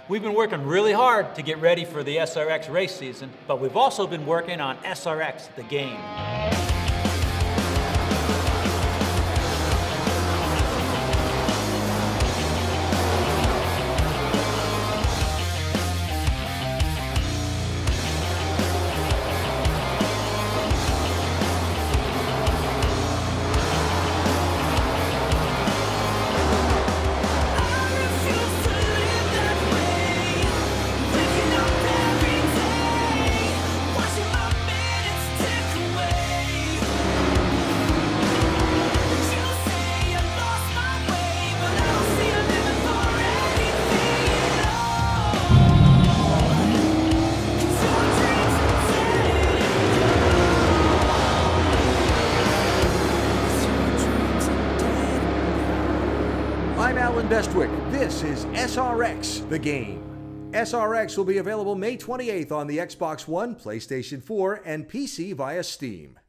We've been working really hard to get ready for the SRX race season, but we've also been working on SRX, the game. I'm Alan Bestwick. This is SRX, the game. SRX will be available May 28th on the Xbox One, PlayStation 4, and PC via Steam.